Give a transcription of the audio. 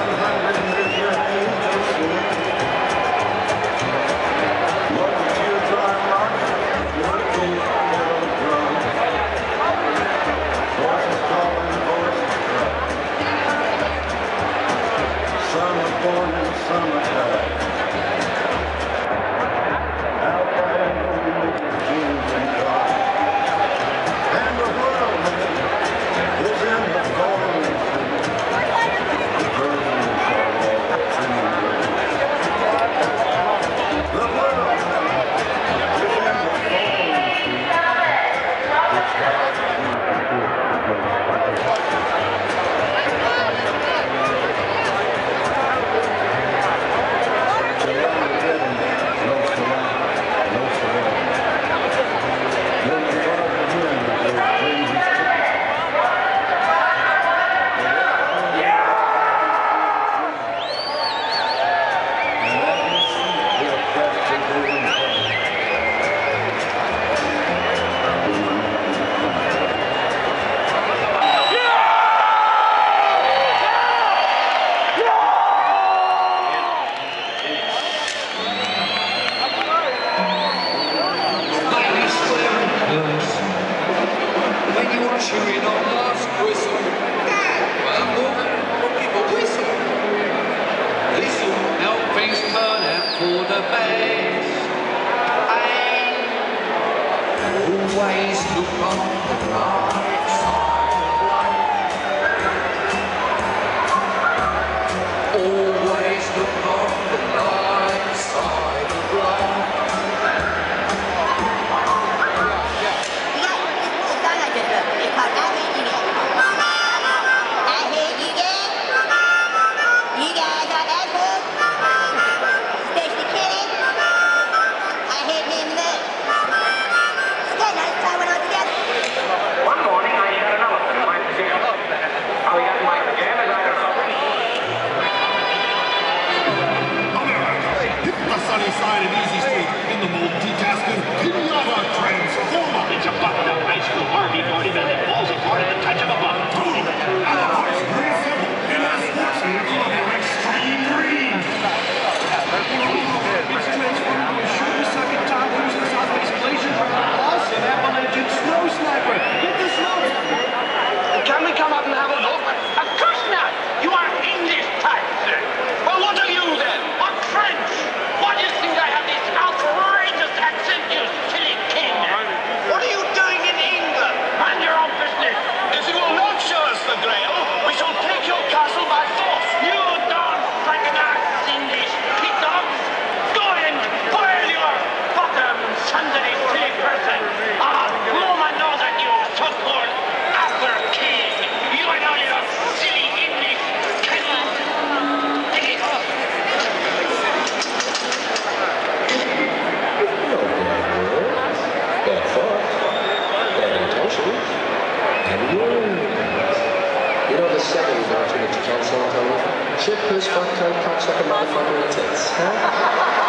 Chewing on last whistle. Bumble, people whistle. This'll help things turn out for the best. And always look on the bright side of life. Always look on the light side of life. Side of Easy Street in the multitasking Pinata Transformer. It's a bucked up high school Army bodyman that falls apart at the touch of a button. Totally. Our heart's pretty simple. In our sports league, you're extreme green. It's transformed to a shooter-sucking Tom Cruise in South Base Glacier plus an Appalachian snow sniper. Get the snow. Can we come up and have a look? Of course not. You are English type, sir. Well, what are you then? What French? Why do you think I have this outrageous accent, you silly king? What are you doing in England? Mind your own business. If you will not show us the Grail, we shall take your castle by force. You don't recognize English peacocks. Go and boil your bottom, Sunday silly person. Woman knows that you so-called Arthur King. You and all your silly English cannot. Take it off. Bad thought, bad intention, and you know the second doctrine that you can't say on television? Shit, piss, fuck, cunt, cocksucker, motherfucker, and tits, huh?